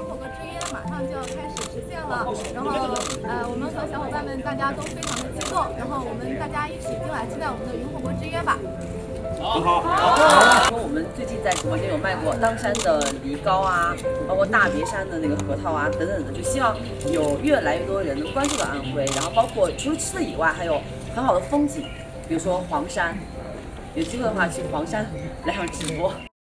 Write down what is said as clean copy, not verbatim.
火锅之约马上就要开始实现了，然后我们和小伙伴们大家都非常的激动，然后我们大家一起今晚期待我们的云火锅之约吧。 好。我们最近在直播间有卖过当山的梨膏啊，包括大别山的那个核桃啊等等的，就希望有越来越多人能关注到安徽，然后包括除了吃的以外，还有很好的风景，比如说黄山，有机会的话去黄山来上直播。